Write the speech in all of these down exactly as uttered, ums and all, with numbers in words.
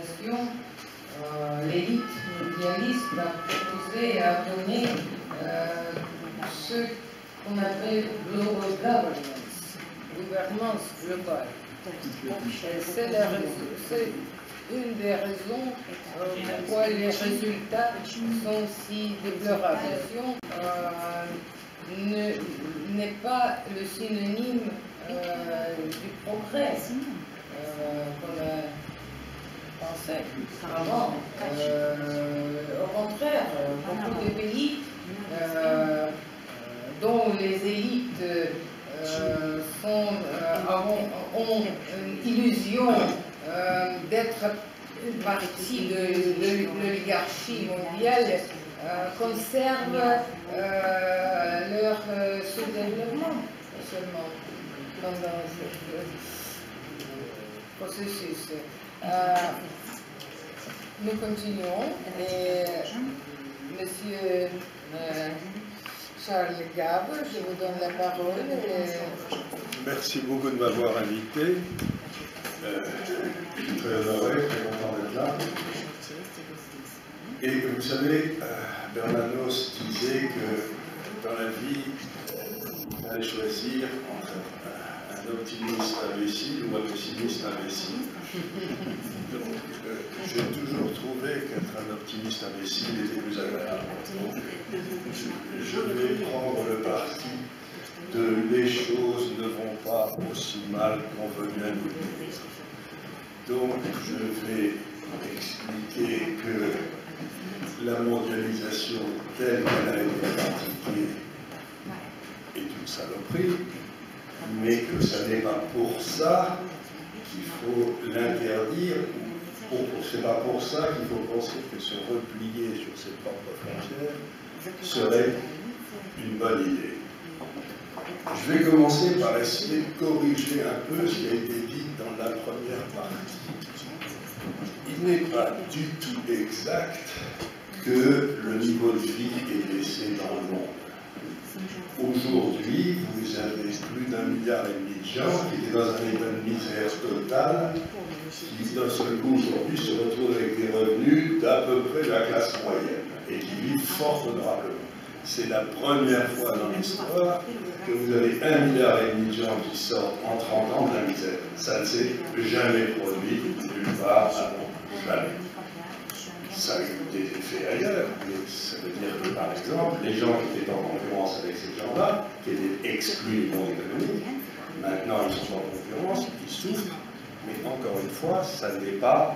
mondialisation, euh, l'élite mondialiste a proposé et a donné euh, ce qu'on appelle global governance, gouvernance globale. C'est une des raisons euh, pourquoi les résultats sont si déplorables. Euh, n'est pas le synonyme euh, du progrès euh, qu'on a pensé avant. Euh, au contraire, beaucoup de pays euh, dont les élites euh, sont, euh, ont une illusion euh, d'être partie de, de l'oligarchie mondiale euh, conservent euh, leur euh, sous-développement seulement pendant ce processus. Euh, nous continuons et Monsieur euh, Charles Gave, je vous donne la parole. Et... Merci beaucoup de m'avoir invité. Euh, je suis très honoré, très content d'être là. Et vous savez, euh, Bernanos disait que dans la vie, il fallait choisir entre euh, un optimiste imbécile ou un pessimiste imbécile. Donc, euh, j'ai toujours trouvé qu'être un optimiste imbécile était plus agréable. Donc, je, je vais prendre le parti de les choses ne vont pas aussi mal qu'on veut bien nous dire. Donc, je vais expliquer que la mondialisation telle qu'elle a été pratiquée est une saloperie, mais que ce n'est pas pour ça qu'il faut l'interdire. Ce n'est pas pour ça qu'il faut penser que se replier sur ses propres frontières serait une bonne idée. Je vais commencer par essayer de corriger un peu ce qui a été dit dans la première partie. Il n'est pas du tout exact que le niveau de vie est baissé dans le monde. Aujourd'hui, vous avez plus d'un milliard et demi de gens qui étaient dans un état de misère totale, qui d'un seul coup aujourd'hui se retrouvent avec des revenus d'à peu près la classe moyenne et qui vivent fort honorablement. C'est la première fois dans l'histoire que vous avez un milliard et demi de gens qui sortent en trente ans de la misère. Ça ne s'est jamais produit nulle part avant, jamais. Ça a eu des effets ailleurs, mais ça veut dire que, par exemple, les gens qui étaient en concurrence avec ces gens-là, qui étaient exclus du monde économique, maintenant ils sont en concurrence, ils souffrent, mais encore une fois, ça n'est pas,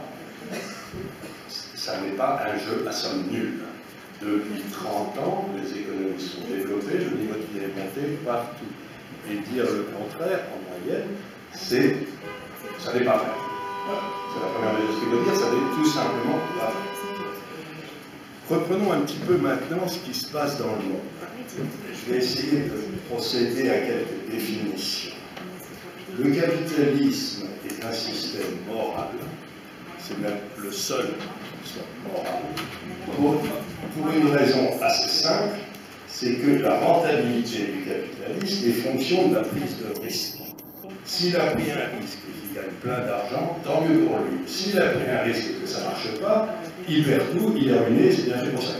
ça n'est pas un jeu à somme nulle. Depuis trente ans, les économies sont développées, le niveau de vie est monté partout. Et dire le contraire, en moyenne, c'est, ça n'est pas vrai. Voilà. C'est la première chose qu'il veut dire, ça n'est tout simplement pas vrai. Reprenons un petit peu maintenant ce qui se passe dans le monde. Je vais essayer de procéder à quelques définitions. Le capitalisme est un système moral, c'est même le seul système moral, pour, pour une raison assez simple, c'est que la rentabilité du capitalisme est fonction de la prise de risque. S'il a pris un risque et qu'il gagne plein d'argent, tant mieux pour lui. S'il a pris un risque et que ça ne marche pas, il perd tout, il est ruiné, c'est bien fait pour ça.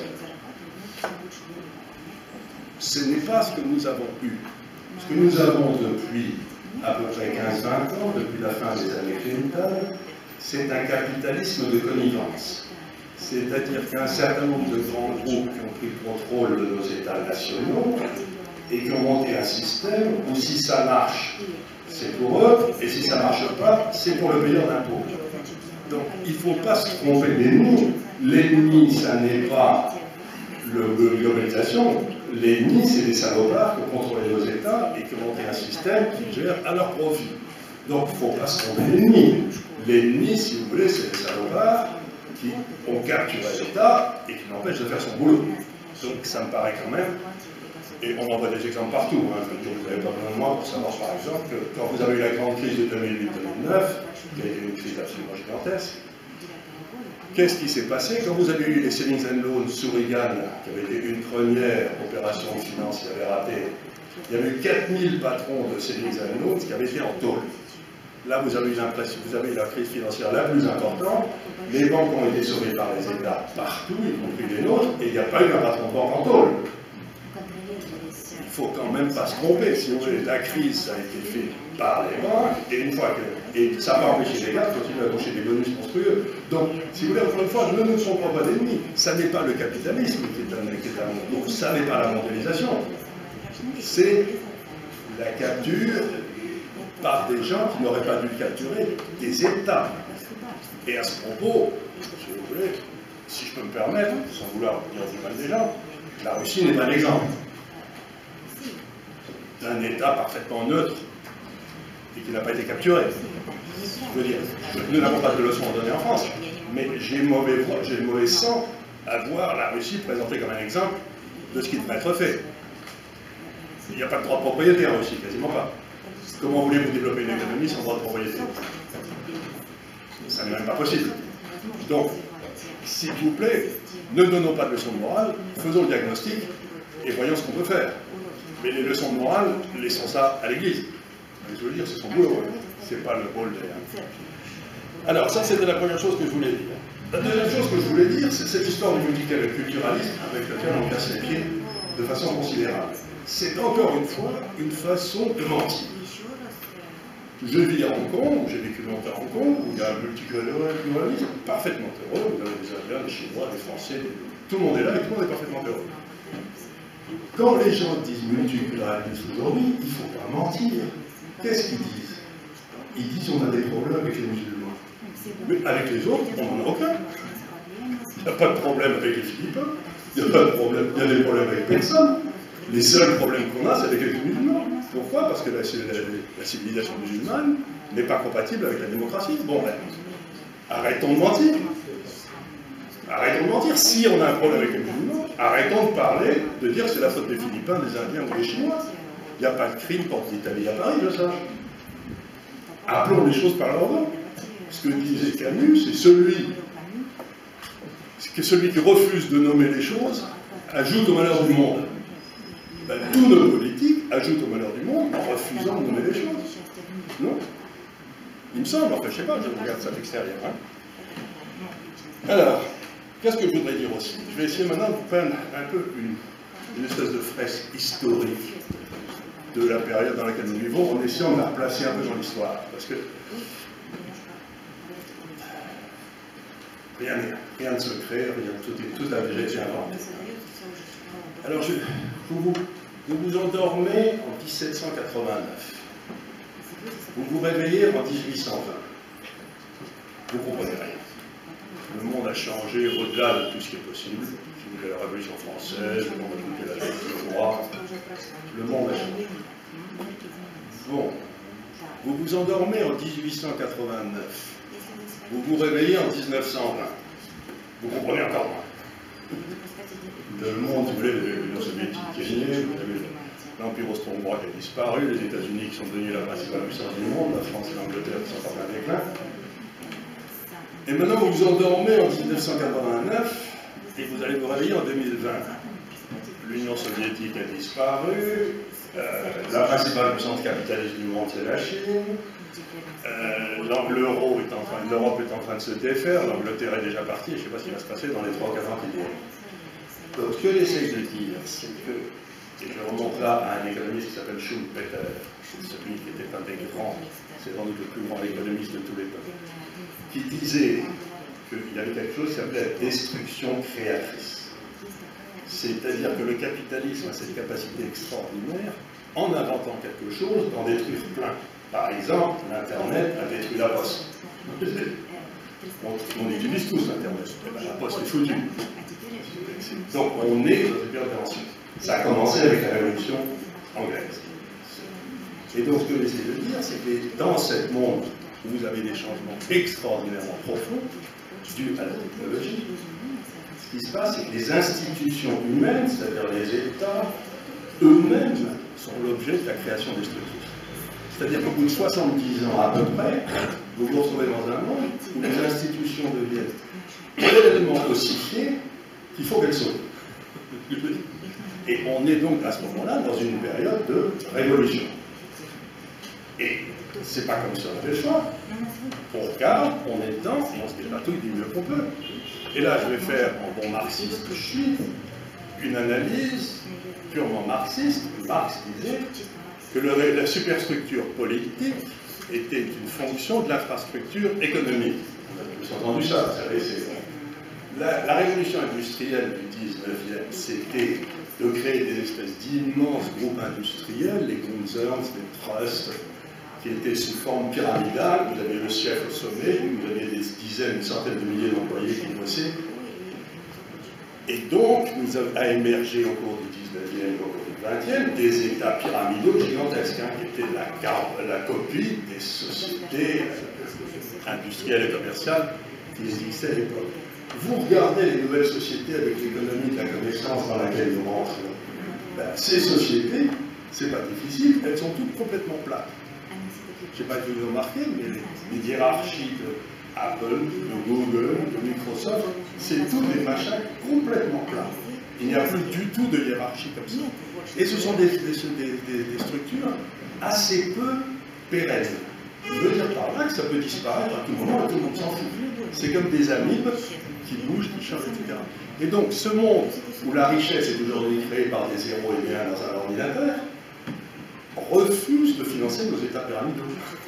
Ce n'est pas ce que nous avons eu. Ce que nous avons depuis à peu près quinze vingt ans, depuis la fin des années Clinton, c'est un capitalisme de connivence. C'est-à-dire qu'un certain nombre de grands groupes qui ont pris le contrôle de nos États nationaux et qui ont monté un système où si ça marche, c'est pour eux, et si ça ne marche pas, c'est pour le payeur d'impôts. Donc il ne faut pas se tromper d'ennemi. L'ennemi, ça n'est pas le, le globalisation. L'ennemi, c'est des salopards qui ont contrôlé nos États et qui ont monté un système qui gère à leur profit. Donc il ne faut pas se tromper d'ennemi. L'ennemi, si vous voulez, c'est des salopards qui ont capturé l'État et qui l'empêchent de faire son boulot. Donc ça me paraît quand même, et on en voit des exemples partout, hein, je veux dire, vous n'avez pas besoin de moi pour savoir par exemple que quand vous avez eu la grande crise de deux mille huit deux mille neuf, qui a été une crise absolument gigantesque, qu'est-ce qui s'est passé quand vous avez eu les savings and loans sous Reagan, qui avait été une première opération de finance qui avait raté? Il y avait eu quatre mille patrons de savings and loans qui avaient été en tôle. Là, vous avez, eu vous avez eu la crise financière la plus importante. Les banques ont été sauvées par les États partout, y compris les nôtres, et il n'y a pas eu un patron de banque en tôle. Il ne faut quand même pas se tromper. Si vous voulez, la crise, ça a été fait par les banques, et une fois que. Et ça n'a pas empêché les gars de continuer à toucher des bonus monstrueux. Donc, si vous voulez, encore une fois, ne nous sommes pas d'ennemis. Ça n'est pas le capitalisme qui est un. Qui est un donc, ça n'est pas la mondialisation. C'est la capture par des gens qui n'auraient pas dû capturer des États. Et à ce propos, si vous voulez, si je peux me permettre, sans vouloir dire du mal des gens, la Russie n'est pas l'exemple d'un État parfaitement neutre et qui n'a pas été capturé. Je veux dire, nous n'avons pas de leçons à donner en France, mais j'ai mauvais, j'ai mauvais sang à voir la Russie présentée comme un exemple de ce qui devrait être fait. Il n'y a pas de droit de propriété en Russie, quasiment pas. Comment voulez-vous développer une économie sans droit de propriété? Ça n'est même pas possible. Donc, s'il vous plaît, ne donnons pas de leçons de morale, faisons le diagnostic et voyons ce qu'on peut faire. Mais les leçons de morale, laissons ça à l'Église. Je veux dire, c'est son boulot, c'est pas le rôle des... Alors, ça, c'était la première chose que je voulais dire. La deuxième chose que je voulais dire, c'est cette histoire du multiculturalisme avec laquelle on casse les pieds de façon considérable. C'est encore une fois une façon de mentir. Je vis à Hong Kong, j'ai vécu longtemps à Hong Kong, où il y a un multiculturalisme parfaitement heureux, vous avez des Indiens, des Chinois, des Français, des... tout le monde est là et tout le monde est parfaitement heureux. Quand les gens disent multiculturalisme aujourd'hui, il ne faut pas mentir. Qu'est-ce qu'ils disent? Ils disent qu'on a des problèmes avec les musulmans. Mais avec les autres, on n'en a aucun. Il n'y a pas de problème avec les Philippins, il n'y a pas de problème, il y a des problèmes avec personne. Les seuls problèmes qu'on a, c'est avec les musulmans. Pourquoi? Parce que la, la, la civilisation musulmane n'est pas compatible avec la démocratie. Bon, ben, arrêtons de mentir. Arrêtons de mentir. Si on a un problème avec les musulmans, arrêtons de parler, de dire que c'est la faute des Philippins, des Indiens ou des Chinois. Il n'y a pas de crime porte d'Italie à Paris, je sache. Appelons les choses par leur nom. Ce que disait Camus, c'est celui, que celui qui refuse de nommer les choses ajoute au malheur du monde. Ben, tous nos politiques ajoutent au malheur du monde en refusant de nommer les choses. Non? Il me semble, enfin je ne sais pas, je regarde ça de l'extérieur. Hein. Alors, qu'est-ce que je voudrais dire aussi? Je vais essayer maintenant de vous prendre un peu une, une espèce de fresque historique de la période dans laquelle nous vivons, en essayant de la replacer un peu dans l'histoire. Parce que rien, rien de secret, rien, tout, tout a déjà été inventé. Alors, je, vous, vous, vous vous endormez en mille sept cent quatre-vingt-neuf. Vous vous réveillez en mille huit cent vingt. Vous ne comprenez rien. Le monde a changé au-delà de tout ce qui est possible. Si vous voulez, la Révolution française, le monde a coupé la tête du roi. Le monde a changé. Bon. Vous vous endormez en mille huit cent quatre-vingt-neuf. Vous vous réveillez en mille neuf cent vingt. Vous comprenez encore moins. Le monde, si vous voulez, l'Union soviétique qui est née, vous avez l'Empire austro-hongrois qui a disparu, les États-Unis qui sont devenus la principale puissance du monde, la France et l'Angleterre qui sont en plein déclin. Et maintenant, vous vous endormez en mille neuf cent quatre-vingt-neuf et vous allez vous réveiller en deux mille vingt. L'Union soviétique a disparu, euh, la principale puissance capitaliste du monde, c'est la Chine. Euh, L'euro est en train, l'Europe est en train de se défaire, l'Angleterre est déjà partie, je ne sais pas ce qui va se passer dans les trois ou quatre ans qui viennent. Donc ce que j'essaie de dire, c'est que, et je remonte là à un économiste qui s'appelle Schumpeter, celui qui était un des grands, c'est sans doute le plus grand économiste de tous les temps, qui disait qu'il y avait quelque chose qui s'appelait la destruction créatrice. C'est-à-dire que le capitalisme a cette capacité extraordinaire, en inventant quelque chose, d'en détruire plein. Par exemple, l'Internet a détruit la poste. On, on utilise tous l'Internet. Eh ben, la poste est foutue. Donc on est dans une période d'invention. Ça a commencé avec la Révolution anglaise. Et donc ce que j'essaie de dire, c'est que dans ce monde où vous avez des changements extraordinairement profonds, dus à la technologie, ce qui se passe, c'est que les institutions humaines, c'est-à-dire les États, eux-mêmes sont l'objet de la création des structures. C'est-à-dire qu'au bout de soixante-dix ans à peu près, vous vous retrouvez dans un monde où les institutions deviennent tellement ossifiées qu'il faut qu'elles sautent. Et on est donc à ce moment-là dans une période de révolution. Et c'est pas comme si on avait le choix. On regarde, on est dedans, et on se dépatouille du mieux qu'on peut. Et là, je vais faire, en bon marxiste que je suis, une analyse purement marxiste. Marx disait que le, la superstructure politique était une fonction de l'infrastructure économique. On a tous entendu ça, vous savez, c'est... La, la révolution industrielle du dix-neuvième, c'était de créer des espèces d'immenses groupes industriels, les concerns, les trusts, qui étaient sous forme pyramidale. Vous aviez le chef au sommet, vous aviez des dizaines, une centaine de milliers d'employés qui bossaient. Et donc, nous a émergé au cours du dix-neuvième, au cours du vingtième, des États pyramidaux gigantesques, hein, qui étaient la, la copie des sociétés industrielles et commerciales qui existaient à l'époque. Vous regardez les nouvelles sociétés avec l'économie de la connaissance dans laquelle nous rentrons. Ben, ces sociétés, c'est pas difficile, elles sont toutes complètement plates. Je ne sais pas si vous avez remarqué, mais les, les hiérarchies de Apple, de Google, de Microsoft, c'est tous des machins complètement plats. Il n'y a plus du tout de hiérarchie comme ça. Et ce sont des, des, des, des structures assez peu pérennes. Je veux dire par là que ça peut disparaître à tout moment, et tout le monde s'en fout. C'est comme des amibes qui bougent, qui changent, et cetera. Et donc, ce monde où la richesse est aujourd'hui créée par des zéros et des un dans un ordinateur, refuse de financer nos états pyramidaux.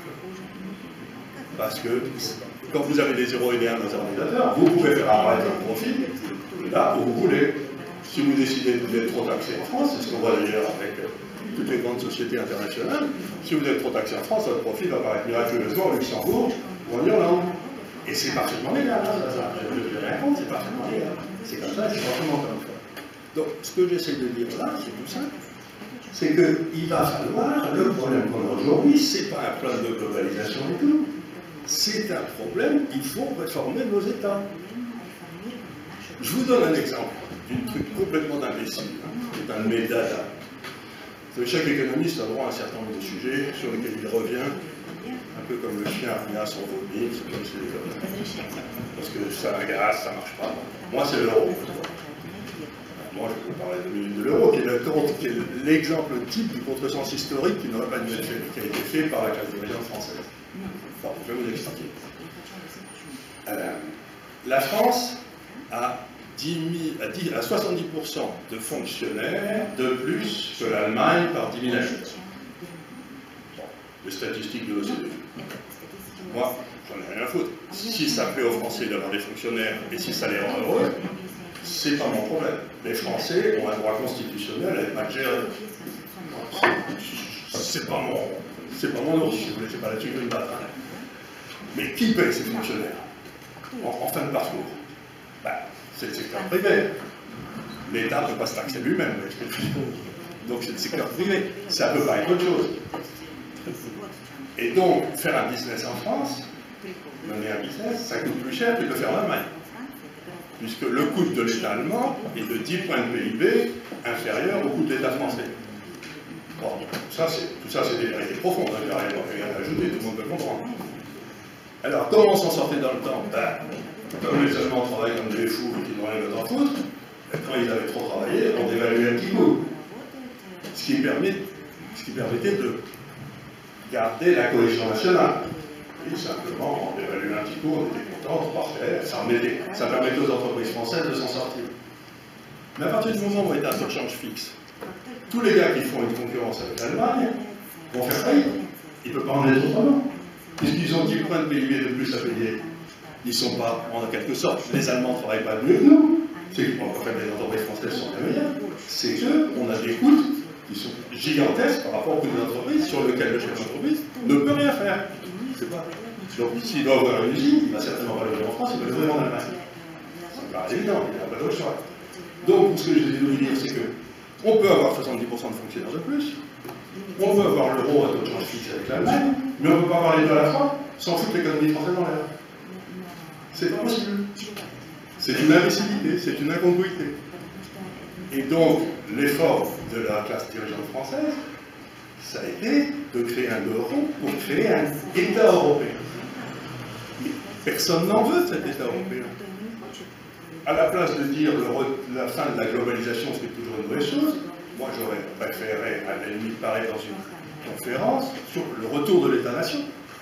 Parce que quand vous avez des zéros et des un dans un ordinateur, vous pouvez faire apparaître un profil là où vous voulez. Si vous décidez d'être trop taxé en France, c'est ce qu'on voit d'ailleurs avec toutes les grandes sociétés internationales, si vous êtes trop taxé en France, votre profil va apparaître miraculeusement au Luxembourg ou en Irlande. Et c'est parfaitement légal, hein, ça, ça. Je ne vais rien contre, c'est parfaitement légal. C'est comme ça, c'est vraiment comme ça. Donc, ce que j'essaie de dire là, c'est tout ça. C'est qu'il va falloir, le problème qu'on a aujourd'hui, c'est pas un problème de globalisation du tout. C'est un problème, il faut réformer nos États. Je vous donne un exemple d'une truc complètement d'imbécile, hein, qui est un de mes dada. Chaque économiste a droit à un certain nombre de sujets sur lesquels il revient, un peu comme le chien revient à son vomi, comme c'est parce que ça agace, ça ne marche pas. Moi, c'est l'euro. Moi, je peux parler deux minutes de l'euro, qui est l'exemple type du contresens historique qui n'aurait pas dû être fait, qui a été fait par la classe dirigeante française. Bon, je vais vous expliquer. Euh, la France a, à soixante-dix pour cent de fonctionnaires de plus que l'Allemagne par dix mille habitants. Bon, les statistiques de l'O C D E. Moi, j'en ai rien à foutre. Si ça plaît aux Français d'avoir des fonctionnaires et si ça les rend heureux, c'est pas mon problème. Les Français ont un droit constitutionnel à être mal gérés. C'est pas mon, c'est pas mon ours, si vous voulez, c'est pas là-dessus que je me bats. Mais qui paye ces fonctionnaires en, en fin de parcours? Ben, c'est le secteur privé. L'État ne peut pas se taxer lui-même. Donc c'est le secteur privé. Ça ne peut pas être autre chose. Et donc, faire un business en France, mener un business, ça coûte plus cher que de faire en Allemagne. Puisque le coût de l'État allemand est de dix points de P I B inférieur au coût de l'État français. Bon, ça, tout ça, c'est des vérités profondes, hein, il n'y a rien à ajouter, tout le monde peut comprendre. Alors, comment on s'en sortait dans le temps? Ben, comme les Allemands travaillent comme des fous et qu'ils n'ont rien d'autre à foutre, quand ils avaient trop travaillé, on dévaluait un petit coup. Ce qui, permet, ce qui permettait de garder la cohésion nationale. Et simplement, on dévaluait un petit coup, on était content, on partait, ça, remettait, ça permettait aux entreprises françaises de s'en sortir. Mais à partir du moment où on est à taux de change fixe, tous les gars qui font une concurrence avec l'Allemagne vont faire faillite. Ils ne peuvent pas en être autrement. Puisqu'ils ont dix points de P I B de plus à payer, ils ne sont pas, en quelque sorte, les Allemands ne travaillent pas mieux que nous. C'est que les entreprises françaises sont les meilleures. C'est qu'on a des coûts qui sont gigantesques par rapport aux coûts des entreprises sur lesquels le chef d'entreprise ne peut rien faire. C'est pas. Donc s'il doit ouvrir une usine, il ne va certainement pas l'ouvrir en France, il va l'ouvrir en Allemagne. C'est pas évident, il n'y a pas d'autre choix. Donc ce que je voulais dire, c'est que on peut avoir soixante-dix pour cent de fonctionnaires de plus, on peut avoir l'euro à taux de change fixe avec l'Allemagne, mais on ne peut pas avoir les deux à la fois sans foutre l'économie française dans l'air. C'est pas possible. C'est une imbécilité, c'est une incongruité. Et donc, l'effort de la classe dirigeante française, ça a été de créer un euro pour créer un État européen. Mais personne n'en veut, cet État européen. À la place de dire le, la fin de la globalisation, c'est toujours une vraie chose, moi j'aurais préféré, à la limite, pareil, dans une conférence sur le retour de l'État-nation.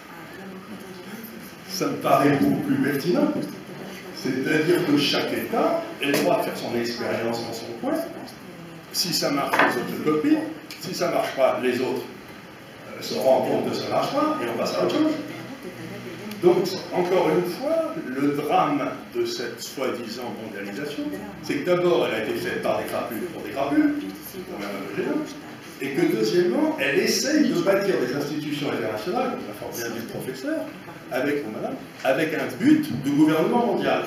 Ça me paraît beaucoup plus pertinent. C'est-à-dire que chaque État ait le droit de faire son expérience dans son coin. Si ça marche, les autres le copient. Si ça ne marche pas, les autres euh, se rendent compte que ça ne marche pas et on passe à autre chose. Donc, encore une fois, le drame de cette soi-disant mondialisation, c'est que d'abord, elle a été faite par des crapules pour des crapules, c'est quand même un peu gênant, et que deuxièmement, elle essaye de bâtir des institutions internationales, comme l'a fort bien dit le professeur, avec, ou madame, avec un but de gouvernement mondial.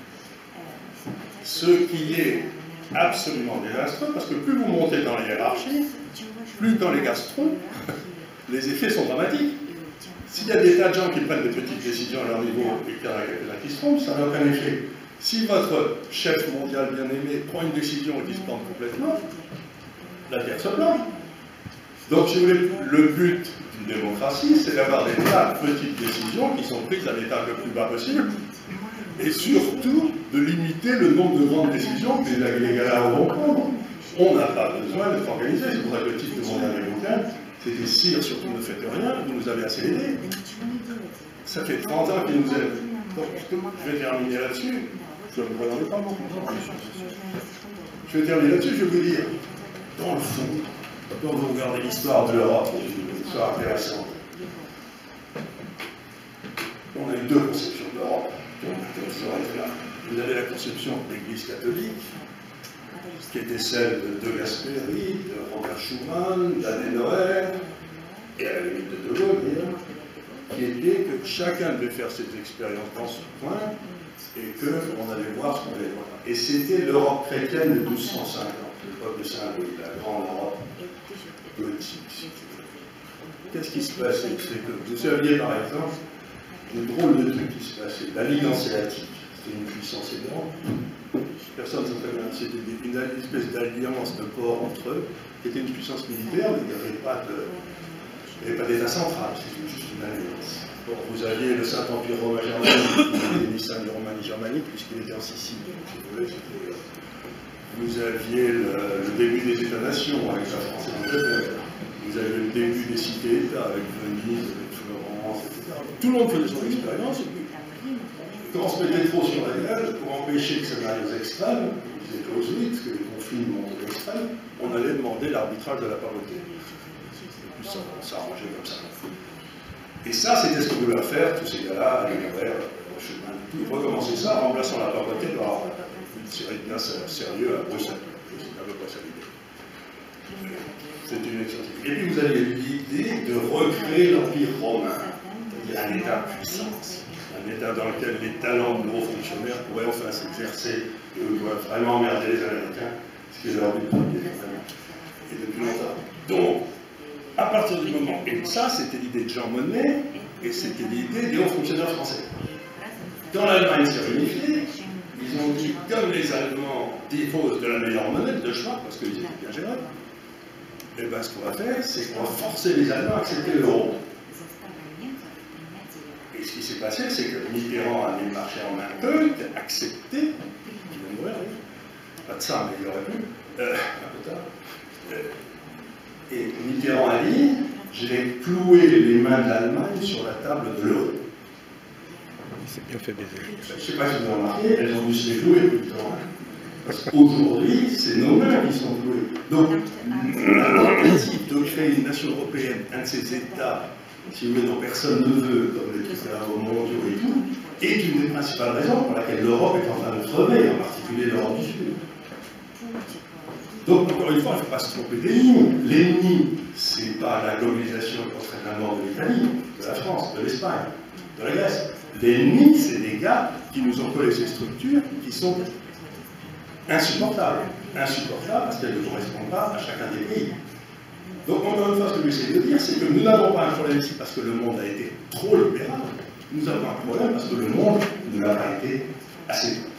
Ce qui est absolument désastreux, parce que plus vous montez dans la hiérarchie, plus dans les gastrons, les effets sont dramatiques. S'il y a des tas de gens qui prennent des petites décisions à leur niveau et qu'il y en a quelques-uns qui se trompent, ça n'a aucun effet. Si votre chef mondial bien-aimé prend une décision et qu'il se plante complètement, la Terre se plante. Donc, si vous voulez, le but d'une démocratie, c'est d'avoir des tas de petites décisions qui sont prises à l'état le plus bas possible, et surtout de limiter le nombre de grandes décisions que les galas vont prendre. On n'a pas besoin d'être organisé, c'est pour ça que le titre de mon dernier bouquin, c'était « Sire, surtout ne faites rien, vous nous avez assez aidés ». Ça fait trente ans qu'ils nous aident. Donc, je vais terminer là-dessus. Je ne me prononce pas beaucoup. Je vais terminer là-dessus, je vais vous dire, dans le fond, quand vous regardez l'histoire de l'Europe, c'est une histoire intéressante. On a eu deux conceptions de l'Europe. Vous avez la conception de l'Église catholique, qui était celle de De Gasperi, de Robert Schuman, d'Adenauer, et à la limite de De Gaulle, qui était que chacun devait faire ses expériences dans son coin, et qu'on allait voir ce qu'on allait voir. Et c'était l'Europe chrétienne de mille deux cent cinquante, l'époque de Saint-Louis, la grande Europe gothique. Qu'est-ce qui se passait? C'est que vous saviez par exemple, le drôle de truc qui se passait, la Ligue hanséatique, c'était une puissance énorme. Personne ne sait très bien, c'était une espèce d'alliance de ports entre eux, qui était une puissance militaire, mais il n'y avait pas d'État central, c'était juste une alliance. Bon, vous aviez le Saint-Empire romain germanique, vous aviez l'État de Romanie germanique, puisqu'il était en Sicile. Vous aviez le, le début des États-nations avec la France et l'Angleterre. Vous avez le début des cités-États avec Venise, avec Florence, et cetera. Tout le monde faisait son expérience, et puis, quand on se mettait trop sur la gueule, pour empêcher que ça n'aille aux extrêmes, ils étaient aux huit, que les conflits montent aux extrêmes, on allait demander l'arbitrage de la pauvreté. Et puis ça, on s'arrangeait comme ça. Et ça, c'était ce que voulaient faire tous ces gars-là, les Robert, Chemin, ils recommençaient ça en remplaçant la pauvreté par une série de gars sérieux à Bruxelles. C'est à peu près ça l'idée. C'était une scientifique. Et puis vous avez l'idée de recréer l'Empire romain, c'est-à-dire un État puissance, un État dans lequel les talents de gros fonctionnaires pourraient enfin s'exercer et où ils pourraient vraiment emmerder les Américains, ce qui est leur but premier, et depuis longtemps. Donc, à partir du moment, et ça c'était l'idée de Jean Monnet, et c'était l'idée des hauts fonctionnaires français. Quand l'Allemagne s'est réunifiée, ils ont dit, comme les Allemands disposent de la meilleure monnaie, de Schwab, parce qu'ils étaient bien gérés, et bien ce qu'on va faire, c'est qu'on va forcer les Allemands à accepter l'euro. Et ce qui s'est passé, c'est que Mitterrand a mis le marché en main peu, accepté, il vient de mourir, pas de ça, mais il aurait pu, euh, un peu tard. Euh, Et Mitterrand a dit, je vais clouer les mains de l'Allemagne sur la table de l'euro. C'est bien fait baiser. Je ne sais pas si vous avez remarqué, elles ont dû se les clouer tout le temps. Parce qu'aujourd'hui, c'est nos mains qui sont clouées. Donc, la tentative de créer une nation européenne, un de ces États, si vous voulez, dont personne ne veut, comme les États mondiaux et tout, est une des principales raisons pour laquelle l'Europe est en train de crever, en particulier l'Europe du Sud. Donc, encore une fois, il ne faut pas se tromper d'ennemi. L'ennemi, ce n'est pas la globalisation qui entraîne la mort de l'Italie, de la France, de l'Espagne, de la Grèce. L'ennemi, c'est des gars qui nous ont collé ces structures qui sont insupportables. Insupportables parce qu'elles ne correspondent pas à chacun des pays. Donc, encore une fois, ce que j'essaie de dire, c'est que nous n'avons pas un problème ici parce que le monde a été trop libéral. Nous avons un problème parce que le monde ne l'a pas été assez.